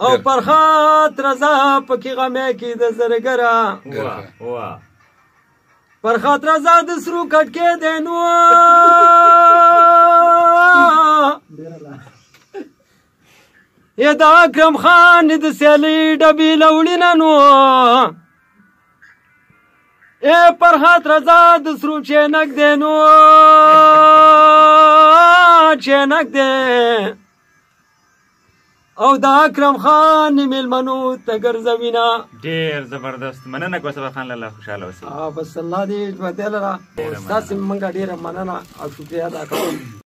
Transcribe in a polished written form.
او فرحات رضا پکې غمې کې د زرګره فرحات رضا د سرو کټکې دی نو د اکرم خان د سیالۍ ډبې لوړینه نو فرحات رضا د سرو چینک دی نو چینک دی او د اکرم خان میلمنو ته ګرځوینه. ډېر زبردست مننه کوه صبر خان لاله خوشحاله اوسئ. بس الله دې ژوندی لره ستاسې موږ ډېره مننه او شکریه ادا کوم.